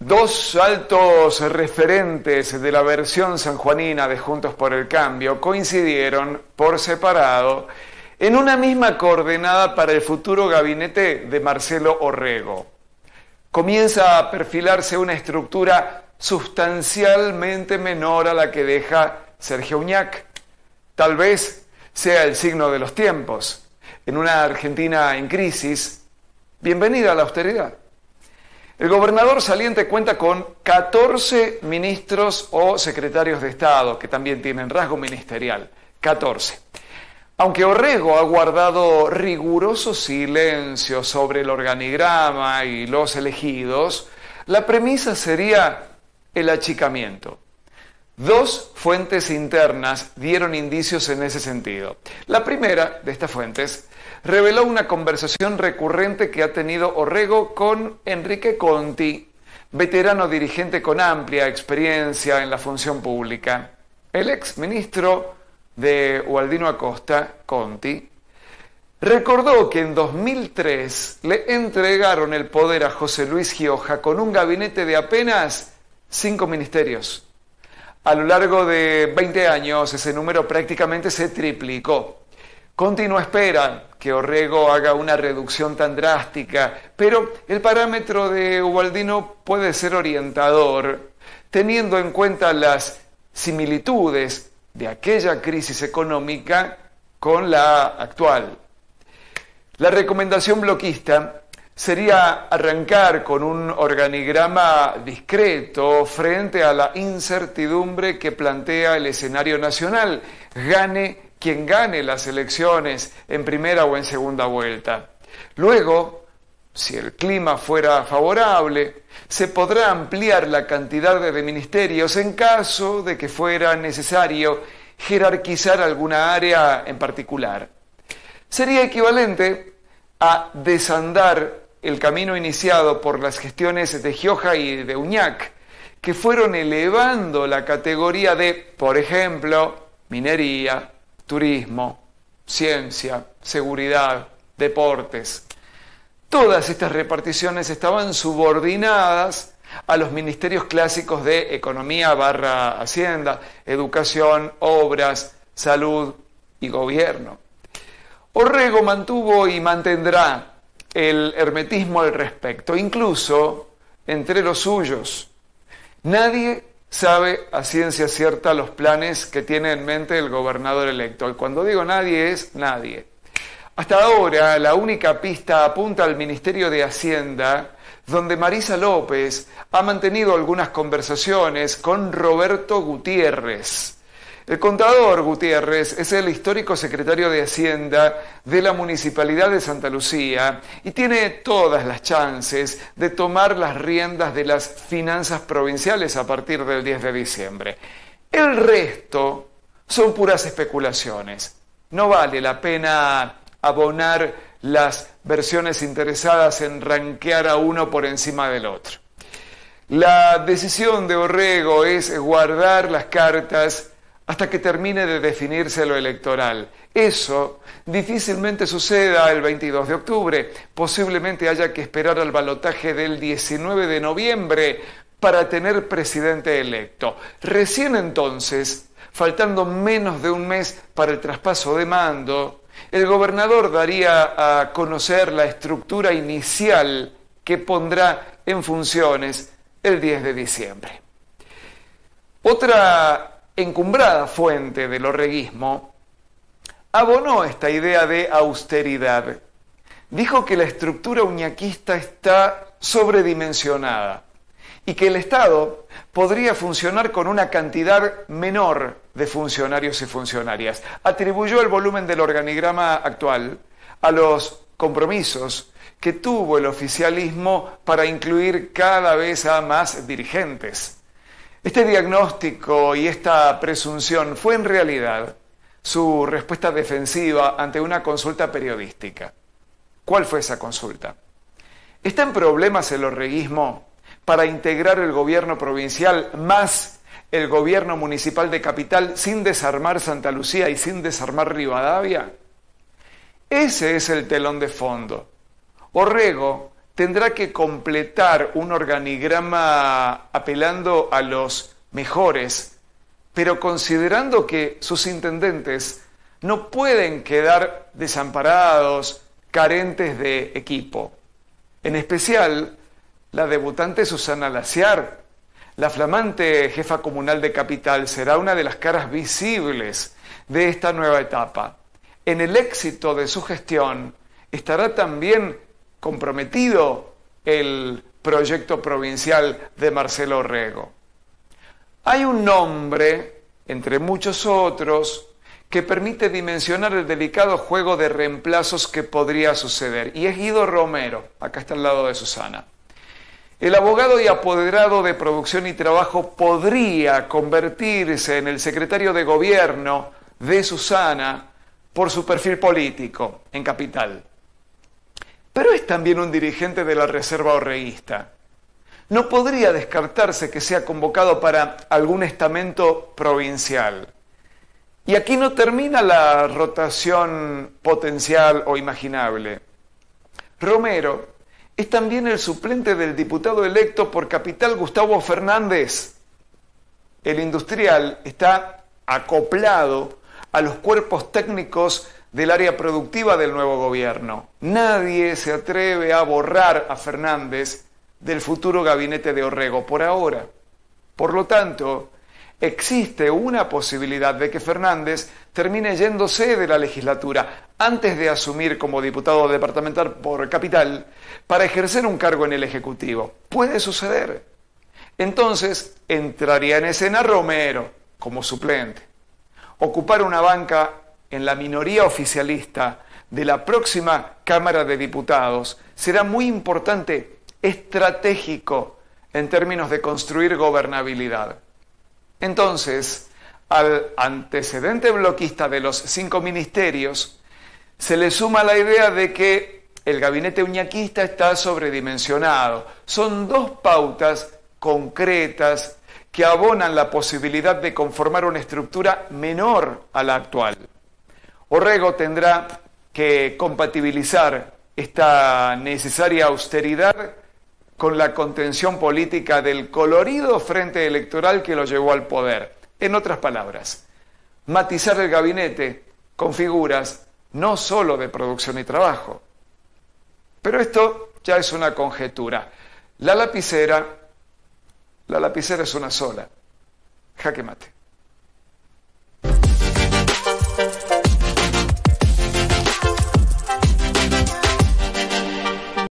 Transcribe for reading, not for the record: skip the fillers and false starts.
Dos altos referentes de la versión sanjuanina de Juntos por el Cambio coincidieron por separado en una misma coordenada para el futuro gabinete de Marcelo Orrego. Comienza a perfilarse una estructura sustancialmente menor a la que deja Sergio Uñac. Tal vez sea el signo de los tiempos. En una Argentina en crisis, bienvenida a la austeridad. El gobernador saliente cuenta con 14 ministros o secretarios de Estado, que también tienen rasgo ministerial. 14. Aunque Orrego ha guardado riguroso silencio sobre el organigrama y los elegidos, la premisa sería el achicamiento. Dos fuentes internas dieron indicios en ese sentido. La primera de estas fuentes reveló una conversación recurrente que ha tenido Orrego con Enrique Conti, veterano dirigente con amplia experiencia en la función pública. El ex ministro de Ubaldino Acosta, Conti, recordó que en 2003 le entregaron el poder a José Luis Gioja con un gabinete de apenas 5 ministerios. A lo largo de 20 años ese número prácticamente se triplicó. Conti no espera que Orrego haga una reducción tan drástica, pero el parámetro de Ubaldino puede ser orientador, teniendo en cuenta las similitudes de aquella crisis económica con la actual. La recomendación bloquista sería arrancar con un organigrama discreto frente a la incertidumbre que plantea el escenario nacional, gane quien gane las elecciones en primera o en segunda vuelta. Luego, si el clima fuera favorable, se podrá ampliar la cantidad de ministerios en caso de que fuera necesario jerarquizar alguna área en particular. Sería equivalente a desandar el camino iniciado por las gestiones de Gioja y de Uñac, que fueron elevando la categoría de, por ejemplo, minería, turismo, ciencia, seguridad, deportes. Todas estas reparticiones estaban subordinadas a los ministerios clásicos de Economía / Hacienda, Educación, Obras, Salud y Gobierno. Orrego mantuvo y mantendrá el hermetismo al respecto, incluso entre los suyos. Nadie sabe a ciencia cierta los planes que tiene en mente el gobernador electo. Y cuando digo nadie, es nadie. Hasta ahora, la única pista apunta al Ministerio de Hacienda, donde Marisa López ha mantenido algunas conversaciones con Roberto Gutiérrez. El contador Gutiérrez es el histórico secretario de Hacienda de la Municipalidad de Santa Lucía y tiene todas las chances de tomar las riendas de las finanzas provinciales a partir del 10 de diciembre. El resto son puras especulaciones. No vale la pena abonar las versiones interesadas en ranquear a uno por encima del otro. La decisión de Orrego es guardar las cartas hasta que termine de definirse lo electoral. Eso difícilmente suceda el 22 de octubre. Posiblemente haya que esperar al balotaje del 19 de noviembre para tener presidente electo. Recién entonces, faltando menos de un mes para el traspaso de mando, el gobernador daría a conocer la estructura inicial que pondrá en funciones el 10 de diciembre. Otra encumbrada fuente del orreguismo abonó esta idea de austeridad. Dijo que la estructura uñaquista está sobredimensionada y que el Estado podría funcionar con una cantidad menor de funcionarios y funcionarias. Atribuyó el volumen del organigrama actual a los compromisos que tuvo el oficialismo para incluir cada vez a más dirigentes. Este diagnóstico y esta presunción fue en realidad su respuesta defensiva ante una consulta periodística. ¿Cuál fue esa consulta? ¿Está en problemas el orreguismo para integrar el gobierno provincial más el gobierno municipal de Capital sin desarmar Santa Lucía y sin desarmar Rivadavia? Ese es el telón de fondo. Orrego tendrá que completar un organigrama apelando a los mejores, pero considerando que sus intendentes no pueden quedar desamparados, carentes de equipo. En especial, la debutante Susana Laciar, la flamante jefa comunal de Capital, será una de las caras visibles de esta nueva etapa. En el éxito de su gestión estará también comprometido el proyecto provincial de Marcelo Orrego. Hay un nombre, entre muchos otros, que permite dimensionar el delicado juego de reemplazos que podría suceder, y es Guido Romero, acá está al lado de Susana. El abogado y apoderado de Producción y Trabajo podría convertirse en el secretario de gobierno de Susana por su perfil político en Capital. Pero es también un dirigente de la Reserva Orreguista. No podría descartarse que sea convocado para algún estamento provincial. Y aquí no termina la rotación potencial o imaginable. Romero es también el suplente del diputado electo por Capital, Gustavo Fernández. El industrial está acoplado a los cuerpos técnicos del área productiva del nuevo gobierno. Nadie se atreve a borrar a Fernández del futuro gabinete de Orrego por ahora. Por lo tanto, existe una posibilidad de que Fernández termine yéndose de la legislatura antes de asumir como diputado departamental por Capital para ejercer un cargo en el Ejecutivo. Puede suceder. Entonces, entraría en escena Romero como suplente. Ocupar una banca en la minoría oficialista de la próxima Cámara de Diputados será muy importante, estratégico en términos de construir gobernabilidad. Entonces, al antecedente bloquista de los 5 ministerios, se le suma la idea de que el gabinete uñaquista está sobredimensionado. Son 2 pautas concretas que abonan la posibilidad de conformar una estructura menor a la actual. Orrego tendrá que compatibilizar esta necesaria austeridad con la contención política del colorido frente electoral que lo llevó al poder. En otras palabras, matizar el gabinete con figuras no solo de Producción y Trabajo. Pero esto ya es una conjetura. La lapicera es una sola. Jaque mate.